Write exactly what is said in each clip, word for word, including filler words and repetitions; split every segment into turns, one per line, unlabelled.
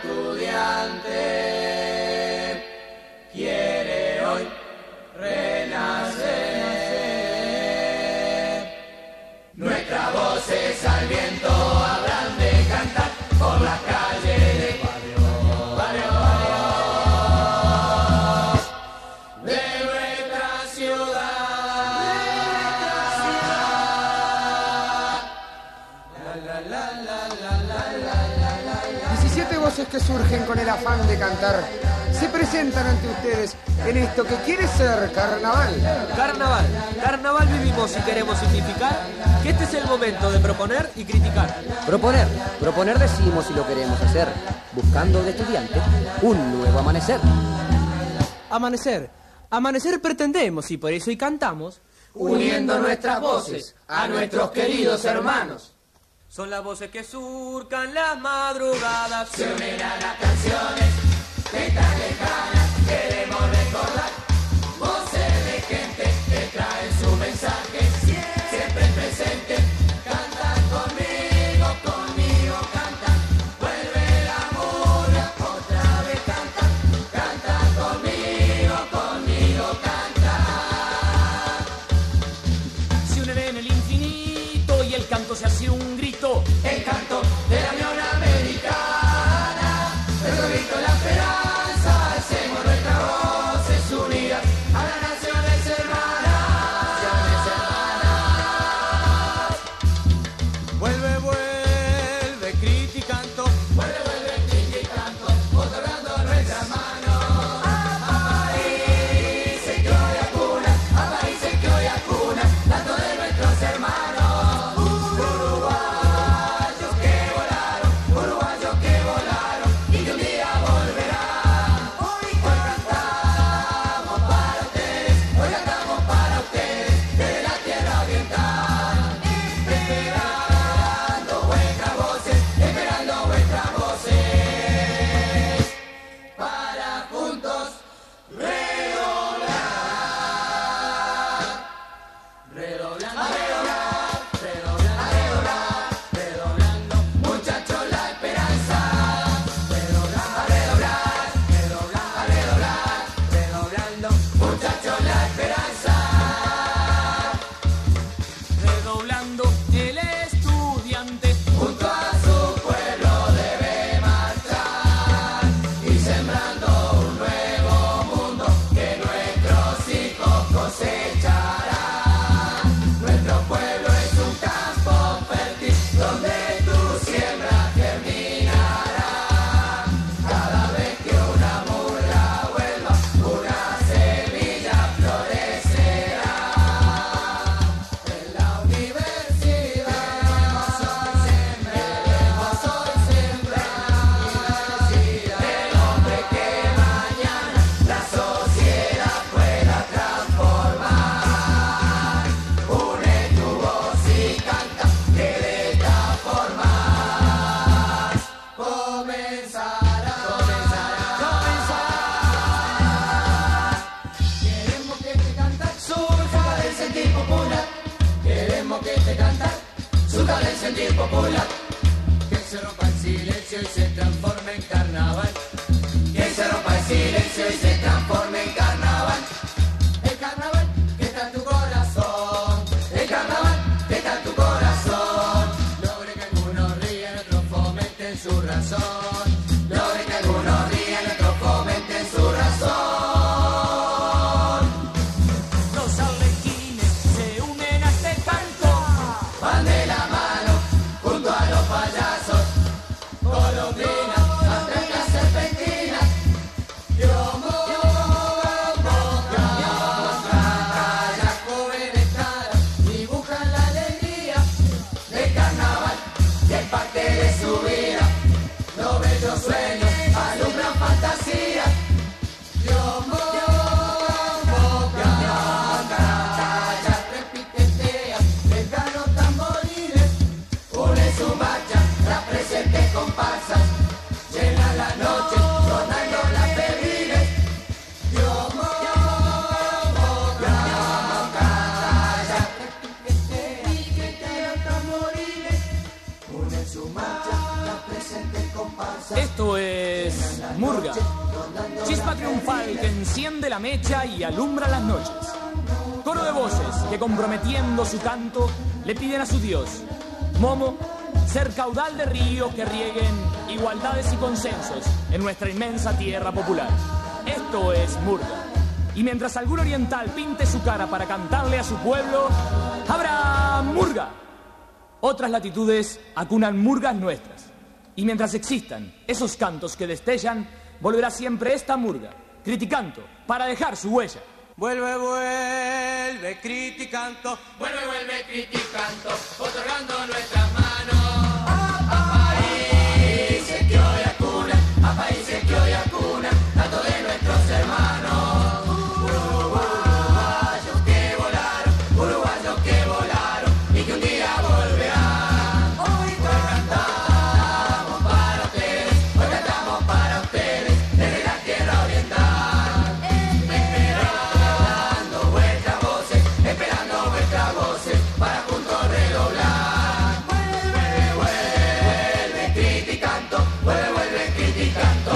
estudiante quiere hoy renacer. Nuestras voces al viento habrán de cantar por las calles del barrio, barrio, barrio de nuestra ciudad. La, la, la, la, la, la, la, la, la.
diecisiete voces que surgen con el afán de cantar se presentan ante ustedes en esto que quiere ser carnaval.
Carnaval, carnaval vivimos y queremos significar que este es el momento de proponer y criticar.
Proponer, proponer decimos y lo queremos hacer, buscando de estudiante un nuevo amanecer.
Amanecer, amanecer pretendemos y por eso y cantamos,
uniendo nuestras voces a nuestros queridos hermanos.
Son las voces que surcan las madrugadas,
se unen a las canciones de tan lejanas, queremos recordar voces de gente que traen su mensaje siempre presente. Cantan conmigo, conmigo cantan, vuelve la murga, otra vez cantan, cantan conmigo, conmigo cantan.
se unen en el infinito y el canto se hace un grito,
el canto de la Unión Americana, nuestro grito la esperanza, hacemos
el que enciende la mecha y alumbra las noches. Coro de voces que, comprometiendo su canto, le piden a su Dios, Momo, ser caudal de ríos que rieguen igualdades y consensos en nuestra inmensa tierra popular. Esto es murga. Y mientras algún oriental pinte su cara para cantarle a su pueblo, habrá murga. Otras latitudes acunan murgas nuestras. Y mientras existan esos cantos que destellan, volverá siempre esta murga, criticanto, para dejar su huella.
Vuelve, vuelve, criticanto.
Vuelve, vuelve, criticanto, otorgando nuestras manos a países que hoy acunan, a países que hoy acunan, tanto de nuestros hermanos. Uruguayos que volaron, uruguayos que volaron y que un día volverán. Hoy cantamos para ustedes, hoy cantamos para ustedes, desde la tierra oriental. Esperando vuestras voces, esperando vuestras voces, para juntos redoblar. Vuelve, vuelve, criticanto, vuelve, vuelve, criticanto.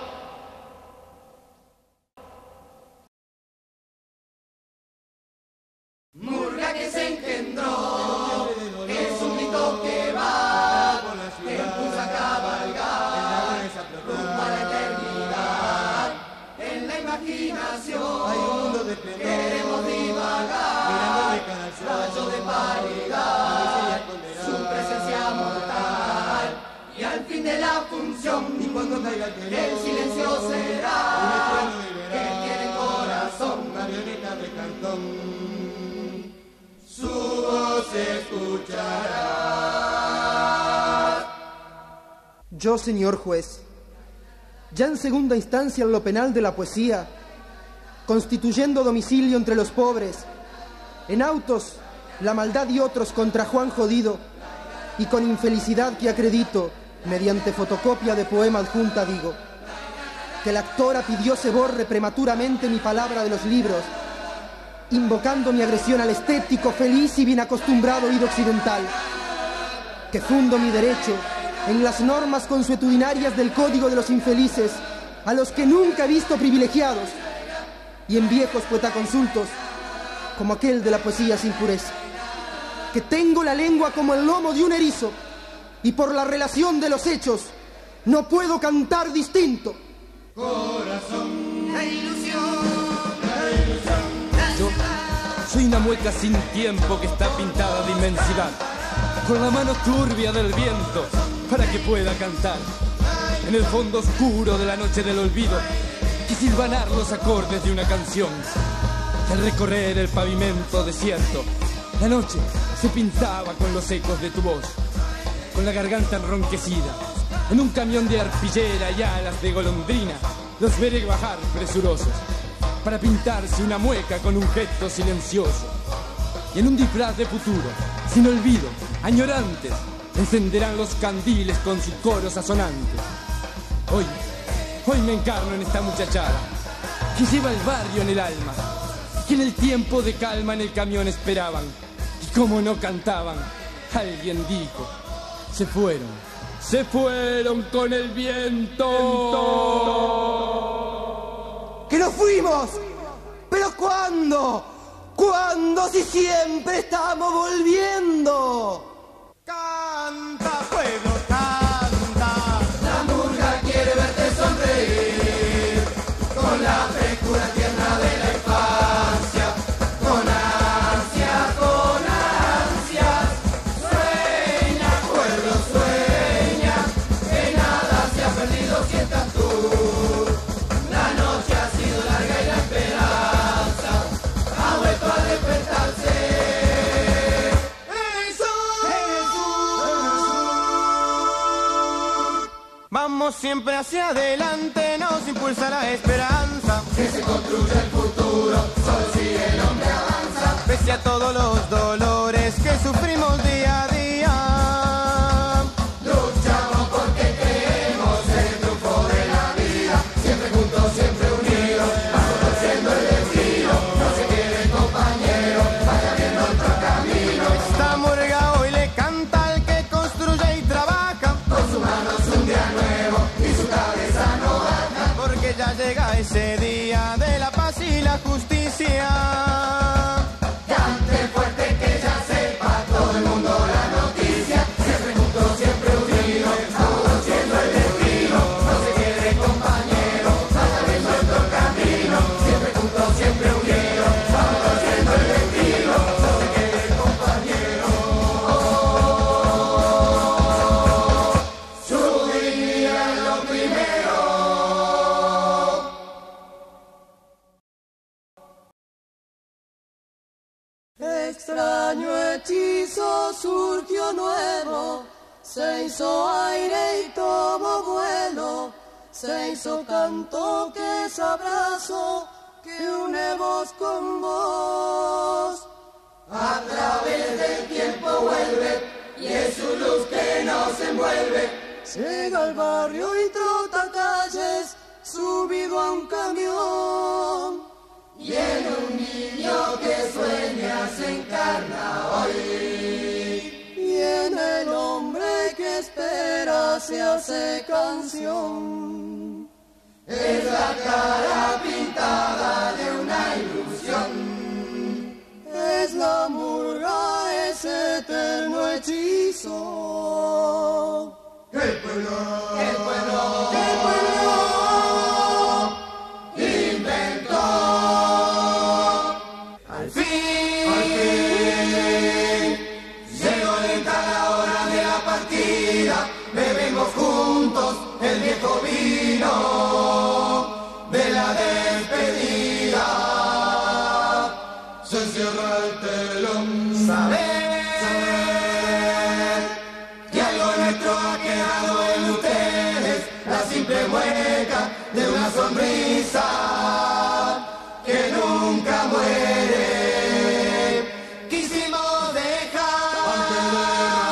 Murga que se engendró, es un grito que va, que impulsa a cabalgar, rumbo a la eternidad. En la imaginación
Hay un mundo de esplendor,
queremos divagar, rayo de paridad, su presencia mortal. Y al fin de la función,
y cuando caiga el telón,
el silencio será, que tiene corazón.
marioneta de cartón, su voz se escuchará.
Yo, señor juez, ya en segunda instancia en lo penal de la poesía, constituyendo domicilio entre los pobres, en autos, la maldad y otros contra Juan Jodido, y con infelicidad que acredito, mediante fotocopia de poema adjunta digo, que la actora pidió se borre prematuramente mi palabra de los libros, invocando mi agresión al estético, feliz y bien acostumbrado oído occidental, que fundo mi derecho en las normas consuetudinarias del Código de los Infelices, a los que nunca he visto privilegiados, y en viejos poetaconsultos, como aquel de la poesía sin pureza, que tengo la lengua como el lomo de un erizo, y por la relación de los hechos, no puedo cantar distinto.
Corazón,
La ilusión,
Yo soy una mueca sin tiempo que está pintada de inmensidad, con la mano turbia del viento para que pueda cantar. En el fondo oscuro de la noche del olvido, que silvanar los acordes de una canción. Y al recorrer el pavimento desierto, la noche se pintaba con los ecos de tu voz, con la garganta enronquecida. En un camión de arpillera y alas de golondrina, los veré bajar presurosos, para pintarse una mueca con un gesto silencioso. Y en un disfraz de futuro, sin olvido, añorantes, encenderán los candiles con su coro sazonante. Hoy, hoy me encarno en esta muchachada, que lleva el barrio en el alma, que en el tiempo de calma en el camión esperaban, y como no cantaban, alguien dijo, se fueron, se fueron con el viento.
¡Que nos fuimos! ¿Pero cuándo? ¿Cuándo si siempre estamos volviendo?
canta pueblo, canta.
la murga quiere verte sonreír, con la frescura tierna de la infancia, con ansias, con ansias. Sueña, pueblo, sueña, que nada se ha perdido si estás tú. La noche ha sido larga y la esperanza ha vuelto a despertarse.
Vamos siempre hacia adelante, nos impulsa la esperanza.
Que se construye el futuro, solo si el hombre avanza.
Pese a todos los dolores que sufrimos día a día,
Luchamos porque creemos en el triunfo de la vida. Siempre juntos, siempre unidos, vamos torciendo el destino. No se quede compañero, vaya viendo otro camino.
esta murga hoy le canta al que construye y trabaja,
Con sus manos un día nuevo y su cabeza no baja.
porque ya llega ese día
extraño hechizo surgió nuevo, se hizo aire y tomó vuelo, se hizo canto que es abrazo, que une voz con voz.
A través del tiempo vuelve y es su luz que nos envuelve.
Llega al barrio y trota calles, subido a un camión.
Y en un niño que sueña se encarna hoy.
Y en el hombre que espera se hace canción.
Es la cara pintada de una ilusión.
Es la murga, ese eterno hechizo.
El pueblo, el pueblo, el pueblo inventó. Al fin, al fin, llegó lenta la hora de la partida. Bebemos juntos el viejo vino de la despedida. Se cierra el telón. Saber, saber que algo nuestro ha quedado en ustedes, la simple mueca de una sonrisa que nunca muere. Quisimos dejar antes de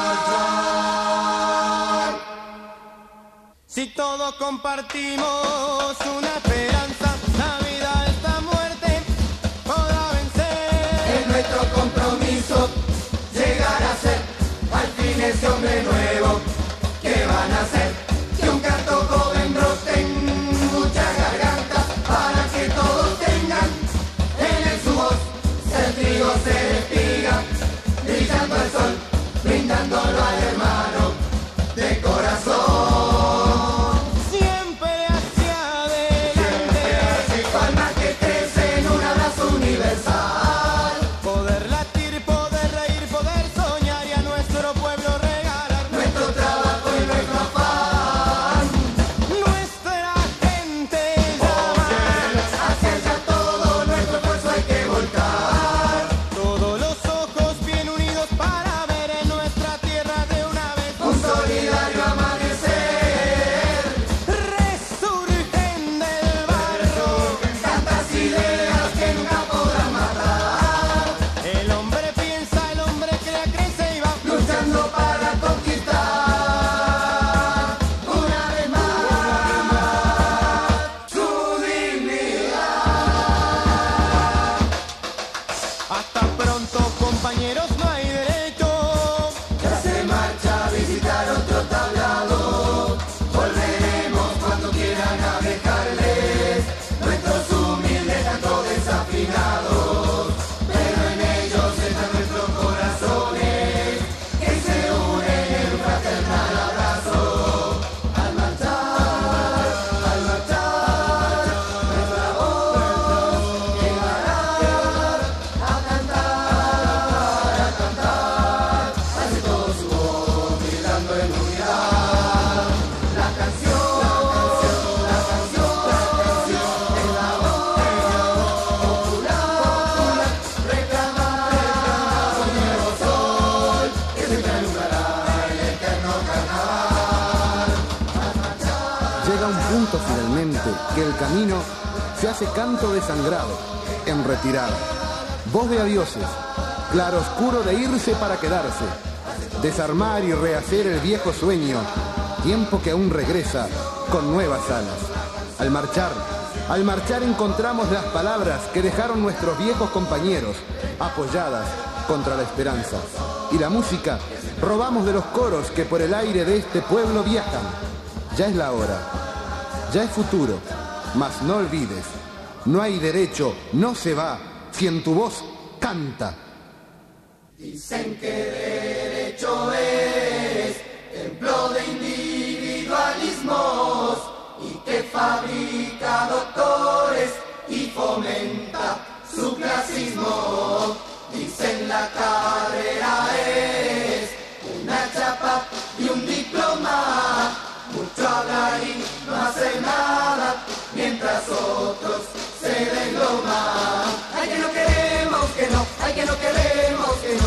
marchar.
Si todos compartimos una esperanza, la vida esta muerte podrá vencer.
Es nuestro compromiso llegar a ser al fin ese hombre nuevo que van a ser. Que un canto joven brote en muchas gargantas para que todos tengan en él su voz. El trigo se despiga, brillando el sol, brindándolo al hermano de corazón.
Siempre hacia adelante,
Con más que crece en un abrazo universal.
poder latir, poder reír, poder soñar y a nuestro pueblo regalar
Nuestro trabajo y nuestro afán.
nuestra gente llama.
Hacia allá todo nuestro esfuerzo hay que volcar.
Todos los ojos bien unidos para ver en nuestra tierra de una vez
Un solidario amanecer.
resurgen del barro.
Tantas ideas que nunca podrán matar.
El hombre piensa, el hombre crea, crece y va
Luchando para conquistar una vez más su dignidad.
Hasta pronto, compañeros, no hay derecho.
Ya se marcha a visitar otro tablado. Volveremos cuando quieran a dejarles nuestros humildes cantos desafinados. Pero en ellos están nuestros corazones que se unen en un fraternal abrazo. Al marchar, al marchar, nuestra voz llegará a cantar, a cantar. Hace todo su voz gritando en unidad. La canción, la canción, la canción, es la voz popular. Reclamar un nuevo sol que siempre alumbrará el eterno carnaval.
Llega un punto finalmente que el camino se hace canto desangrado, en retirada. Voz de adioses, claroscuro de irse para quedarse. Desarmar y rehacer el viejo sueño, tiempo que aún regresa con nuevas alas. Al marchar, al marchar encontramos las palabras que dejaron nuestros viejos compañeros, apoyadas contra la esperanza. Y la música robamos de los coros que por el aire de este pueblo viajan. Ya es la hora, ya es futuro, mas no olvides, no hay derecho, no se va, si en tu voz canta.
Dicen que derecho es templo de individualismos y que fabrica doctores y fomenta su clasismo. Dicen la carrera es una chapa y un diploma, mucho hablar y no hacer nada, mientras otros se desloman. Ay, que no queremos que no, ay, que no queremos que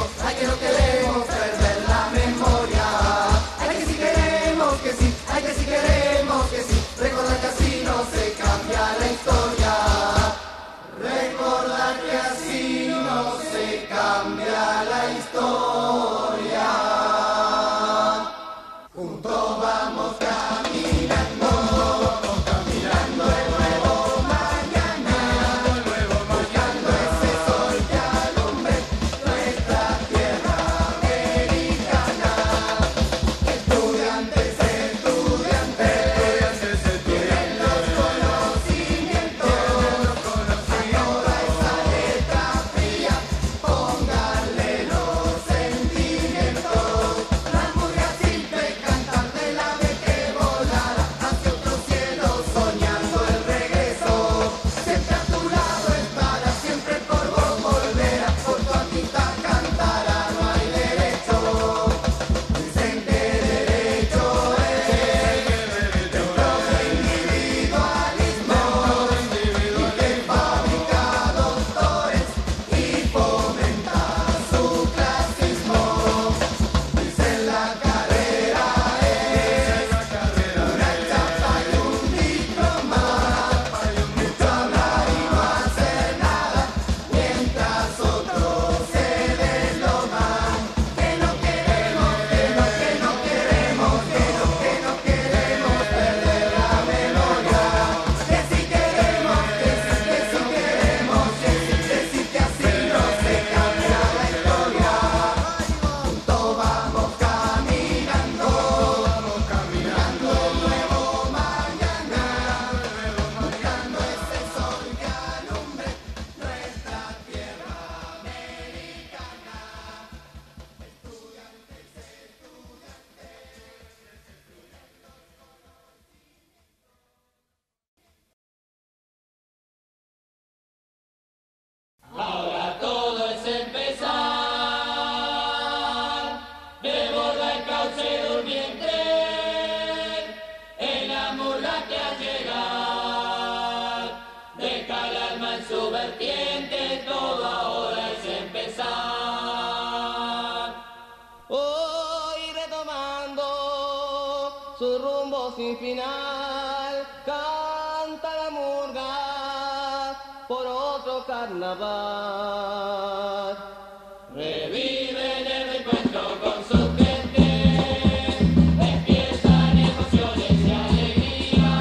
su rumbo sin final. Canta la murga por otro carnaval.
Revive en el encuentro con su gente, despiertan emociones y alegría,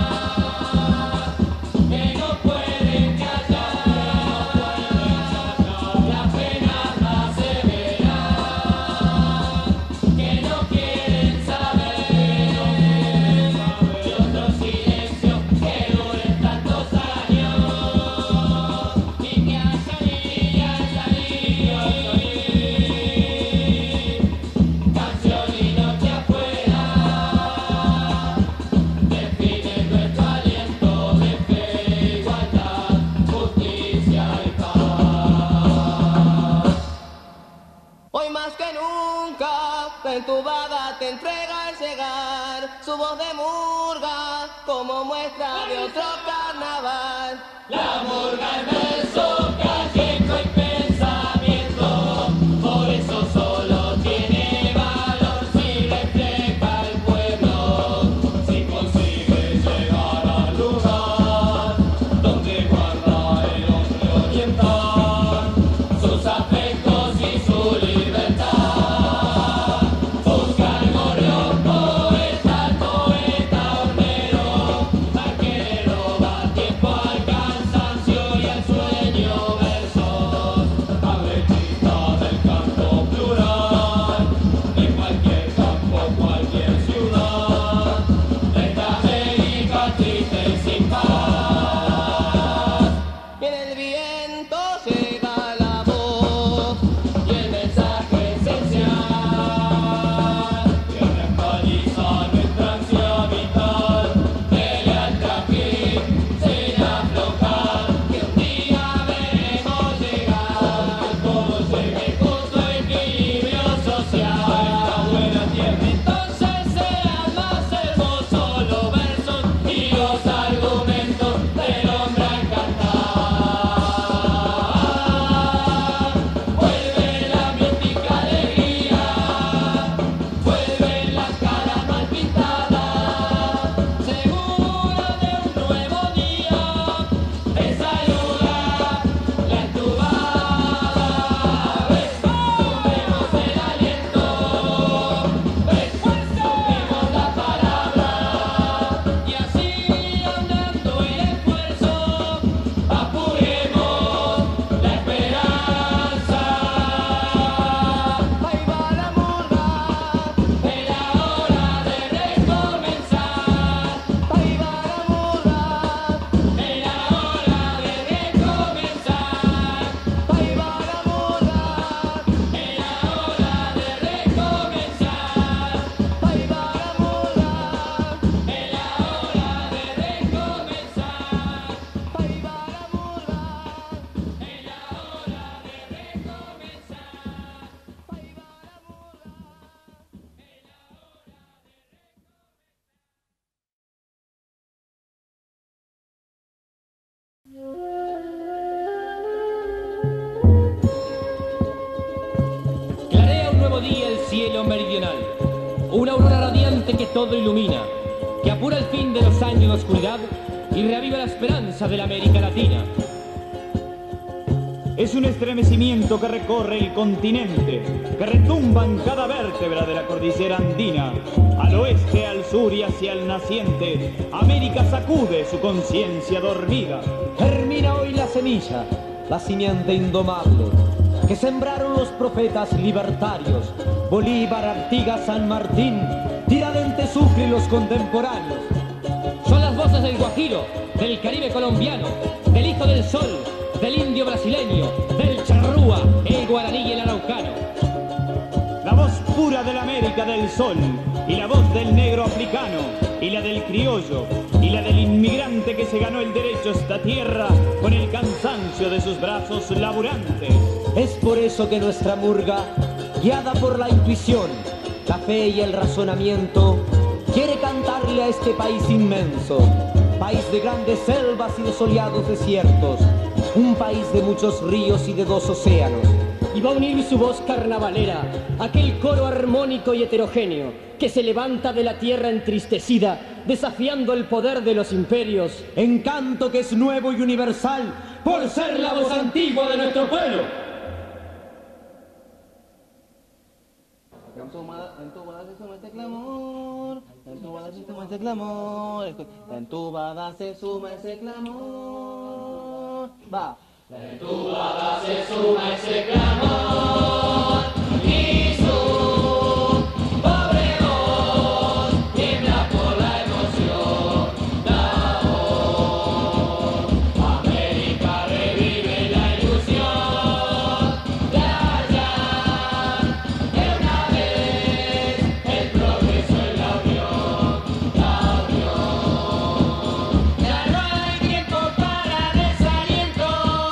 que no pueden callar, las penas más severas, que no quieren saber, de otro silencio que dure tantos años, y que al salir, al salir, canción y noche afuera, define nuestro aliento de fe, igualdad, justicia y paz.
Hoy más que nunca, la entubada te entrega al llegar su voz de murga como muestra de otro carnaval.
La murga es verso, callejero y pensamiento, por eso solo tiene valor si refleja al pueblo, si consigue llegar al lugar donde guarda el hombre oriental sus afectos y su libertad. Busca el gorrión, poeta, poeta hornero, al que le roba tiempo al cansancio y al sueño versos, cabecita del canto plural, de cualquier campo, cualquier ciudad, de esta América triste y sin paz.
Y en el viento llega la voz
Y el mensaje esencial que reactualiza nuestra ansia vital de lealtad fin sin aflojar, que un día veremos llegar, todo llegue justo equilibrio social a esta buena tierra. Entonces serán más hermosos los versos y los argumentos del hombre al cantar. Vuelve la mística alegría, vuelven las caras mal pintadas, seguras de un nuevo día, te saluda la entubada. Ves, sumemos el aliento, ves, sumemos la palabra, y así andando el esfuerzo, apuremos la esperanza.
Ahí va la murga,
Es la hora de recomenzar.
ahí va la murga,
Es la hora de recomenzar.
ahí va la murga,
Es la hora de recomenzar.
ahí va la murga,
Es la hora de recomenzar.
ahí va la murga,
Es la hora de
Clarea un nuevo día el cielo meridional, una aurora radiante que todo ilumina, que apura el fin de los años de oscuridad y reaviva la esperanza de la América Latina.
Es un estremecimiento que recorre el continente, que retumba en cada vértebra de la cordillera andina. Al oeste, al sur y hacia el naciente, América sacude su conciencia dormida.
Germina hoy la semilla, la simiente indomable, que sembraron los profetas libertarios, Bolívar, Artigas, San Martín, Tiradentes, Sucre y los contemporáneos.
Son las voces del Guajiro, del Caribe colombiano, del Hijo del Sol, del indio brasileño, del charrúa, el guaraní y el araucano.
La voz pura de la América del Sol, y la voz del negro africano, y la del criollo, y la del inmigrante que se ganó el derecho a esta tierra con el cansancio de sus brazos laburantes.
Es por eso que nuestra murga, guiada por la intuición, la fe y el razonamiento, quiere cantarle a este país inmenso, país de grandes selvas y de soleados desiertos, un país de muchos ríos y de dos océanos,
y va a unir su voz carnavalera, aquel coro armónico y heterogéneo que se levanta de la tierra entristecida, desafiando el poder de los imperios.
Encanto que es nuevo y universal por ser la voz antigua de nuestro pueblo.
En tu bada se suma este clamor, en tu bada se suma este clamor, en tu bada se suma ese clamor. Va.
En tu bada se suma ese clamor y su pobre voz tiembla por la emoción. La voz, América revive la ilusión de hallar de una vez el progreso en la unión, la unión. Ya no hay tiempo para desaliento,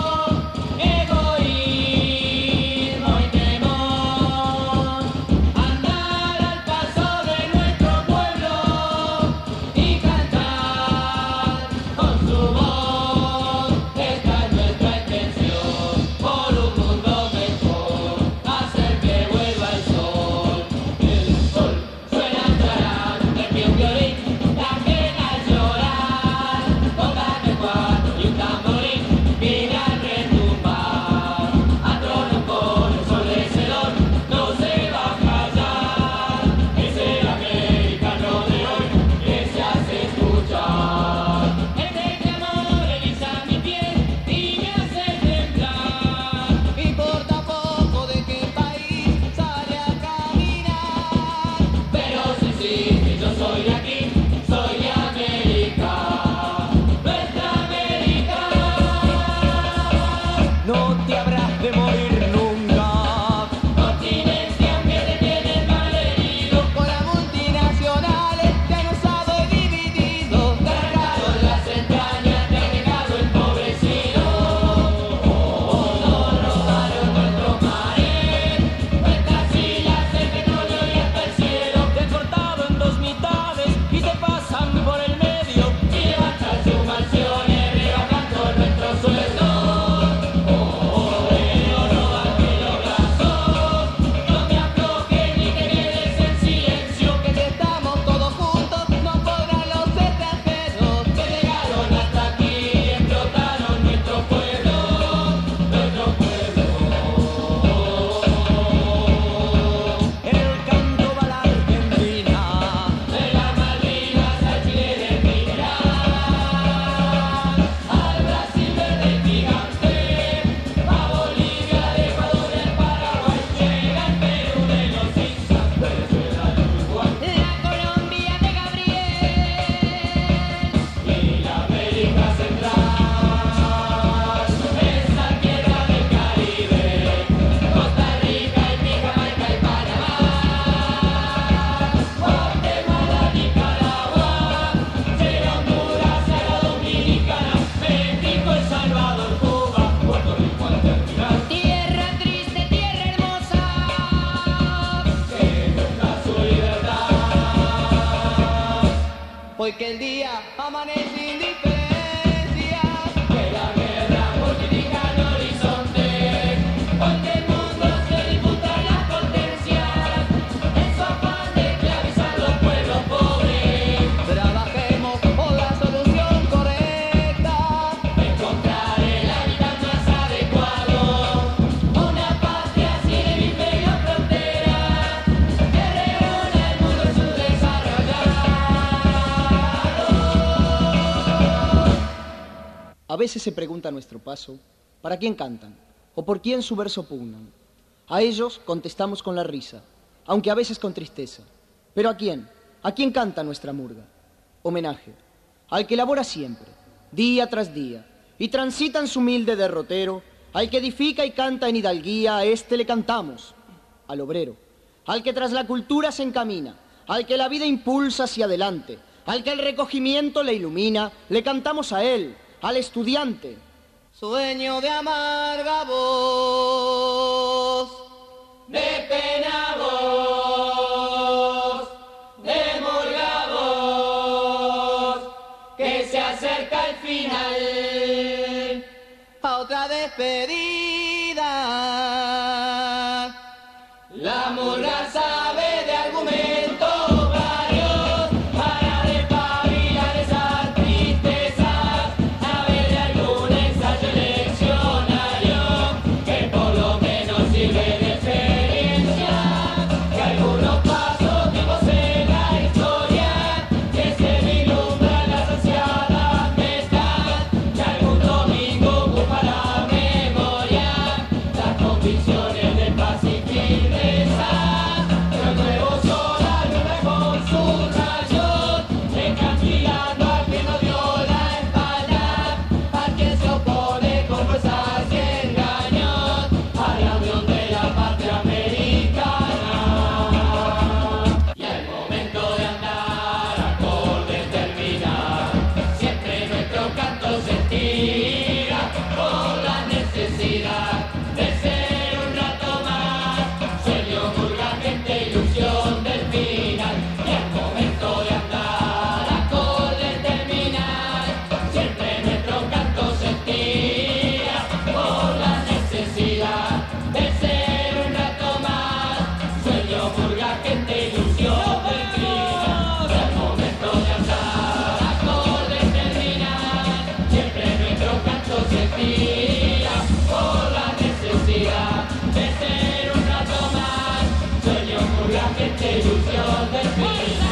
egoísmo y temor. Andar al paso de nuestro pueblo y cantar con su voz. Esta es nuestra intención, por un mundo mejor, hacer que vuelva el sol. El sol suena entrar, el un violín, la pena llorar, tocan el cuatro y un tamborín, viene a retumbar, a trono con el sol vencedor, no se va a callar, es el americano de hoy que se hace escuchar. Este clamor eriza mi piel y me hace temblar.
Importa poco de qué país sale a caminar,
Pero si sí, yo soy de aquí, soy de América, nuestra América.
No te habrás de morir nunca.
Continente que te tiene malherido,
con las multinacionales te han usado y dividido,
cargado en las entrañas, te ha dejado empobrecido. Nos robaron nuestros mares, nuestras islas, el petróleo y hasta el cielo.
Te han cortado en dos mitades y te pasan por el medio.
Y levantan sus mansiones, rebajando nuestro sueldo. Obrero, no bajes los brazos, no te aflojes ni te quedes en silencio.
que si estamos todos juntos no podrán los extranjeros.
Que llegaron hasta aquí y explotaron nuestro pueblo, nuestro pueblo.
En el canto va la Argentina.
De las Malvinas al Chile del Mineral, al Brasil verde gigante, a Bolivia, al Ecuador, el Paraguay, llega el Perú de los Incas, Venezuela, el Uruguay
La Colombia de Gabriel
y la América Central, esa tierra del Caribe, Costa Rica, Haití, Jamaica y Panamá, Guatemala, Nicaragua, llega Honduras, llega Dominicana, México, El Salvador, Cuba, Puerto Rico al terminar,
tierra triste, tierra hermosa,
que nunca su libertad.
hoy que el día amanece indiferencia,
Que la guerra política en horizonte, hoy que el mundo se disputa las potencias, en su afán de esclavizar los pueblos pobres,
trabajemos por la solución correcta,
encontrar el hábitat más adecuado, una patria sin hemisferio frontera, que reúna el mundo en su desarrollado.
A veces se pregunta a nuestro paso, ¿para quién cantan? ¿O por quién su verso pugnan? A ellos contestamos con la risa, aunque a veces con tristeza. ¿Pero a quién? ¿A quién canta nuestra murga? Homenaje al que labora siempre, día tras día, y transita en su humilde derrotero, al que edifica y canta en hidalguía, a este le cantamos, al obrero, al que tras la cultura se encamina, al que la vida impulsa hacia adelante, al que el recogimiento le ilumina, le cantamos a él, al estudiante.
sueño de amarga voz,
De pena voz, de murga voz, que se acerca el final.
a otra despedida.
murga sabe de argumentos varios para despabilar esas tristezas, sabe de algún ensayo leccionario que por lo menos sirve de experiencia, que algunos pasos vivos en la historia, que se vislumbran las ansiadas metas, que algún domingo ocupa la memoria, las convicciones de paz y firmeza, que el nuevo sol alumbra con sus rayos, encandilando al que no dio la espalda, al que se opone con fuerzas y engaños a la unión de la patria americana. Y al momento de andar acordes terminar, siempre nuestro canto se estira por la necesidad de ser un rato más, sueño, murga, gente, ilusión del final. Y al momento de andar acordes terminar, siempre nuestro canto se estira por la necesidad de ser un rato más, sueño, murga, gente, ilusión del final. Y al momento de andar acordes terminar, siempre nuestro canto se estira por la necesidad de ser un rato más, sueño, murga, gente, ilusión del final.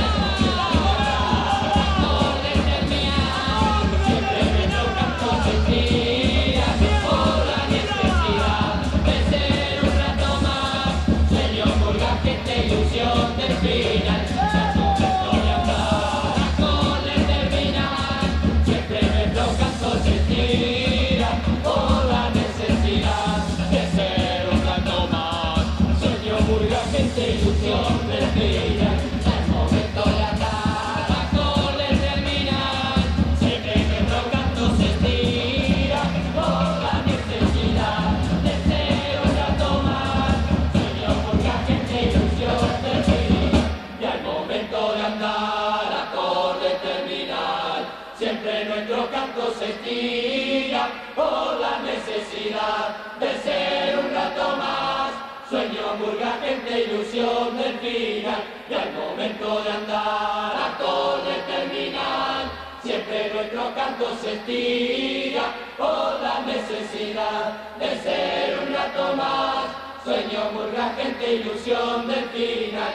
Acordes terminar, siempre nuestro canto se estira por la necesidad de ser un rato más, sueño, murga, gente, ilusión del final. Al momento de andar acordes terminar, siempre nuestro canto se estira por la necesidad de ser un rato más, sueño, murga, gente, ilusión del final. Al momento de andar acordes terminar, siempre nuestro canto se estira por la necesidad de ser un rato más, sueño, murga, gente, ilusión del final. Y al momento de andar acordes terminar, siempre nuestro canto se estira por la necesidad de ser un rato más, sueño, murga, gente, ilusión del final. Y al momento de andar acordes terminar, siempre nuestro canto se estira por la necesidad de ser un rato más, sueño, murga, gente, ilusión del final.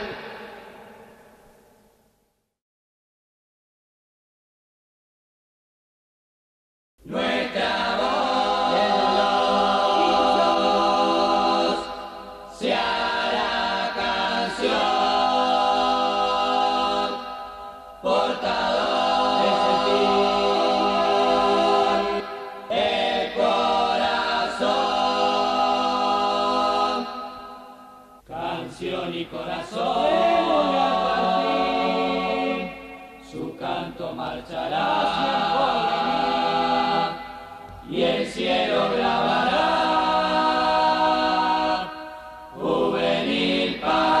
Nuestra voz se hará canción, portador de sentir el corazón, canción y corazón, su canto marchará y el cielo grabará juvenil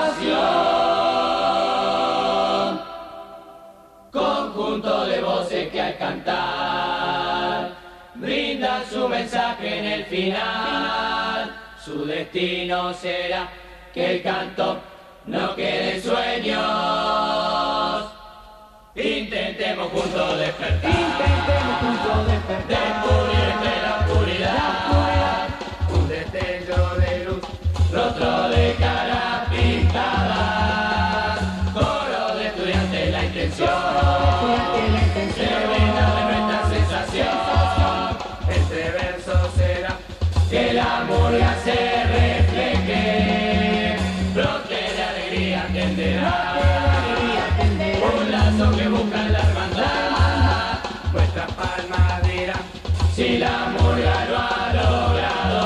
pasión, conjunto de voces que al cantar brindan su mensaje en el final. Su destino será que el canto no quede en sueños. Intentemos juntos despertar, intentemos juntos despertar, descubrir entre la oscuridad un destello de luz, rostro de cara pintada, coro de estudiantes la intención, se brinda de nuestra sensación. Este verso será que la murga se refleje, brote de alegría tenderá, un lazo que busca la hermandad, nuestras palmas dirán si la murga lo ha logrado.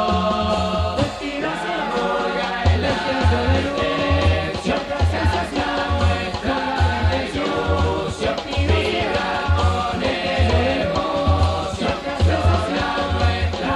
La murga es la intención, hacia nuestra ilusión, vibra con emoción, hacia nuestra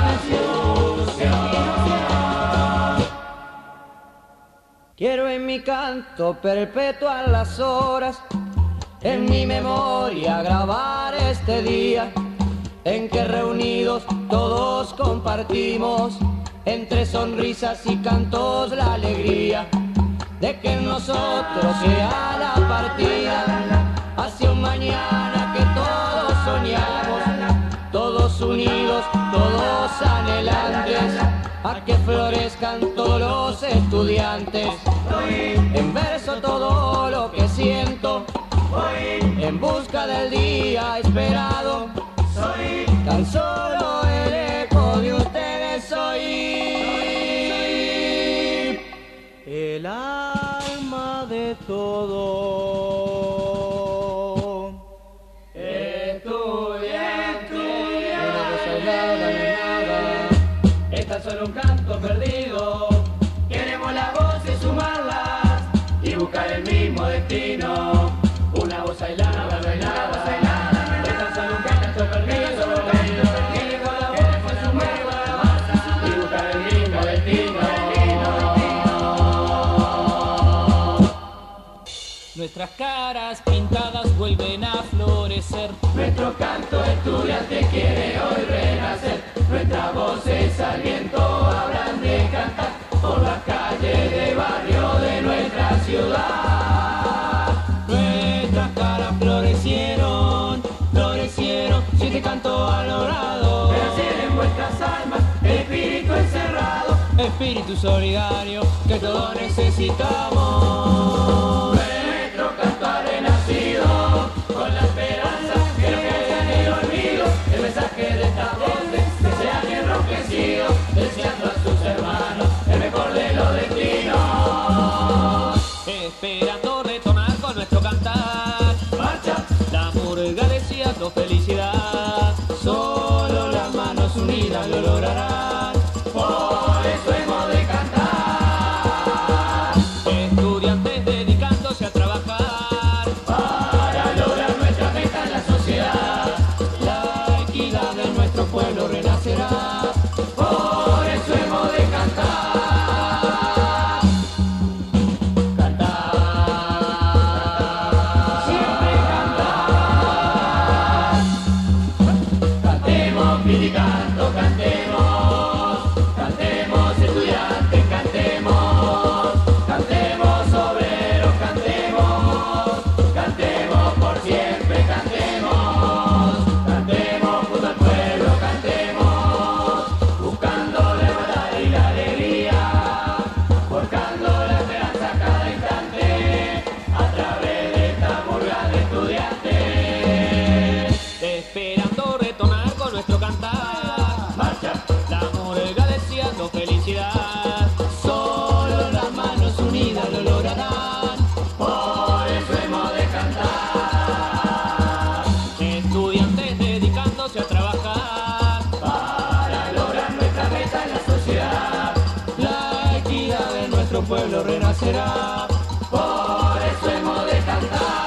ilusión.
Quiero en mi canto perpetuar las horas, en mi memoria grabar este día en que reunidos todos compartimos entre sonrisas y cantos la alegría de que en nosotros sea la partida hacia un mañana que todos soñamos, todos unidos, todos anhelantes, a que florezcan todos los estudiantes. En verso todo lo que siento, en busca del día esperado, soy tan solo el eco de ustedes, soy el alma de todo.
Estudiante, una voz aislada no es nada, es tan solo un canto perdido. Queremos las voces sumarlas y buscar el mismo destino. Una voz aislada no es nada, es tan solo un canto perdido. Queremos las voces sumarlas y buscar el mismo destino.
Nuestras caras pintadas vuelven a florecer.
Nuestro canto estudiante quiere hoy renacer. Nuestras voces al viento habrán de cantar por las calles de barrio de nuestra ciudad.
Nuestras caras florecieron, florecieron, si este canto ha logrado
renacer en vuestras almas el espíritu encerrado,
espíritu solidario que todos necesitamos.
Nuestro canto ha renacido con la esperanza que no caiga en el olvido. El mensaje de estas voces que se han enrojecido, deseando a sus hermanos el mejor de los destinos.
Esperando retomar con nuestro cantar.
Marcha,
la murga deseando felicidad.
Solo las manos unidas lo lograrán.
Por eso hemos de cantar.
Estudiantes dedicándose a trabajar
para lograr nuestra meta en la sociedad.
La equidad de nuestro pueblo renacerá.
Por eso hemos de cantar. Criticando, cantemos, cantemos estudiantes, cantemos, cantemos obreros, cantemos, cantemos por siempre, cantemos, cantemos junto al pueblo, cantemos, buscando la igualdad y la alegría, forjando la esperanza cada instante, a través de esta murga de estudiantes,
esperando retomar con nuestro cantar.
Marcha,
la murga deseando felicidad.
Solo las manos unidas lo lograrán.
Por eso hemos de cantar.
Estudiantes dedicándose a trabajar
para lograr nuestra meta en la sociedad.
La equidad de nuestro pueblo renacerá.
Por eso hemos de cantar.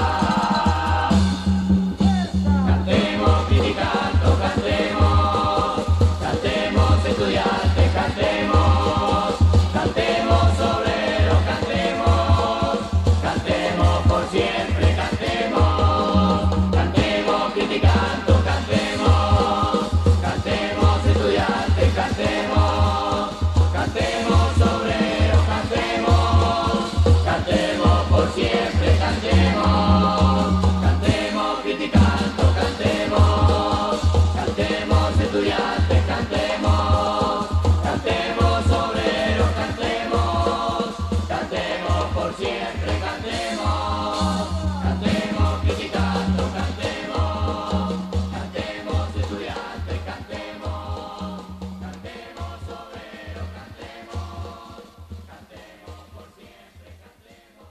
Cantemos, criticando, cantemos, cantemos estudiantes, cantemos, cantemos obreros, cantemos, cantemos por siempre, cantemos, cantemos, criticando, cantemos, cantemos estudiantes, cantemos, cantemos obreros, cantemos, cantemos por siempre, cantemos, cantemos, criticando, cantemos, cantemos estudiantes, cantemos, cantemos obreros, cantemos, cantemos por siempre, cantemos, cantemos, criticando, cantemos, cantemos estudiantes, cantemos, cantemos obreros, cantemos, cantemos por siempre, cantemos.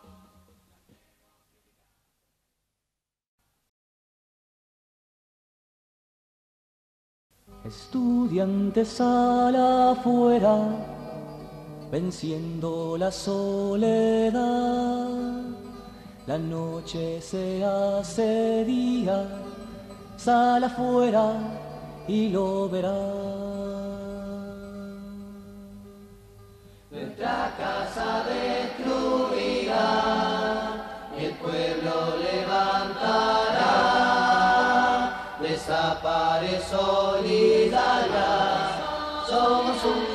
Estudiantes al afuera, venciendo la soledad. La noche se hace día, sal afuera y lo verás.
Nuestra casa destruirá, el pueblo levantará, desaparece solidaridad, somos un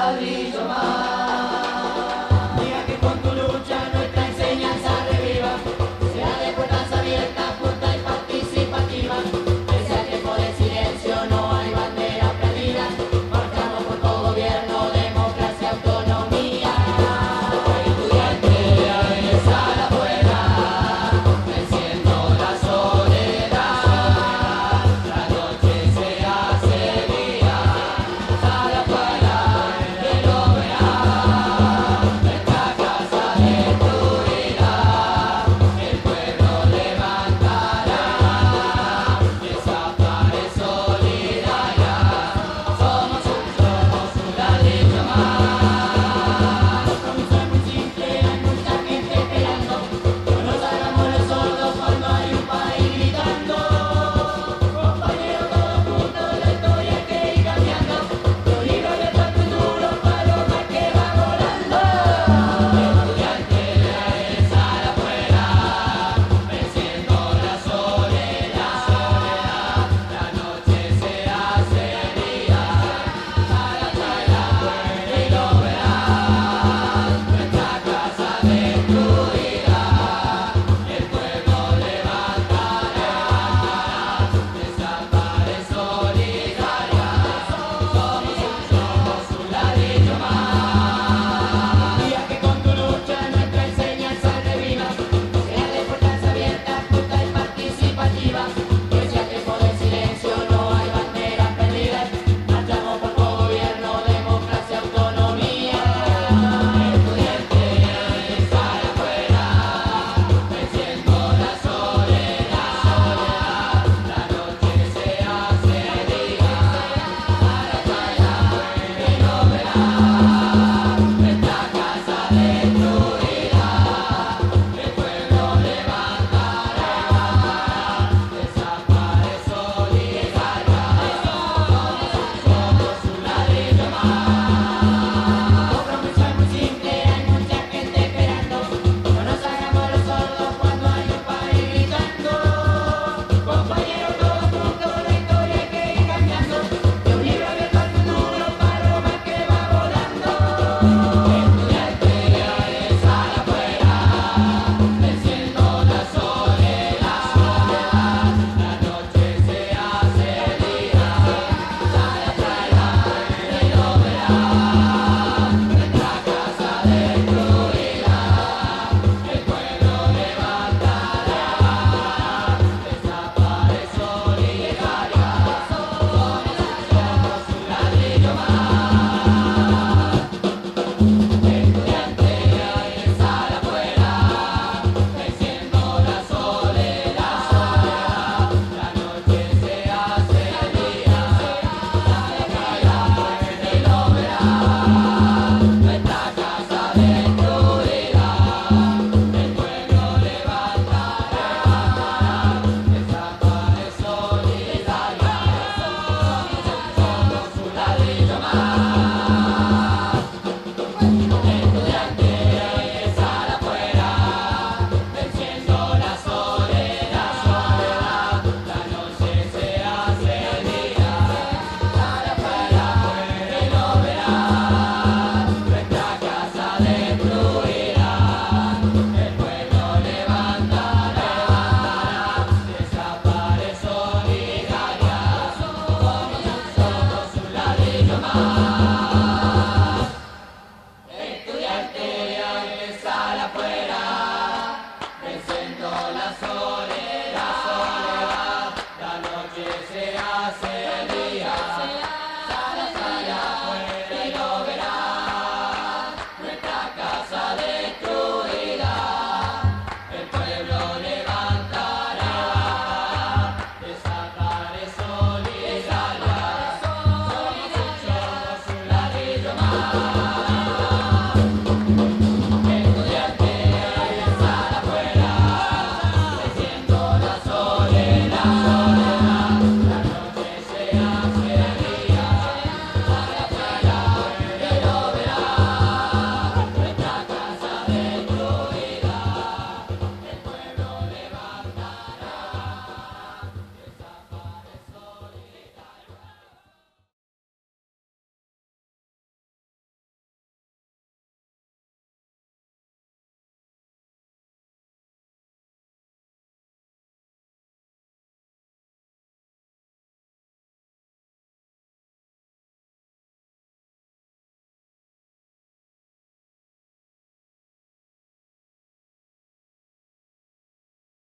ladrillo más. Diga que con tu lucha nuestra enseñanza reviva, sea de puertas abiertas, justa y participativa. Pese al tiempo del silencio no hay bandera perdida, marchamos por todo gobierno, democracia, autonomía. Estudiante de sala afuera, venciendo la soledad, la noche se hace día, sala afuera, que lo verá, nuestra casa destruida, el pueblo levantará, esa pared solidaria, somos un, somos un ladrillo más.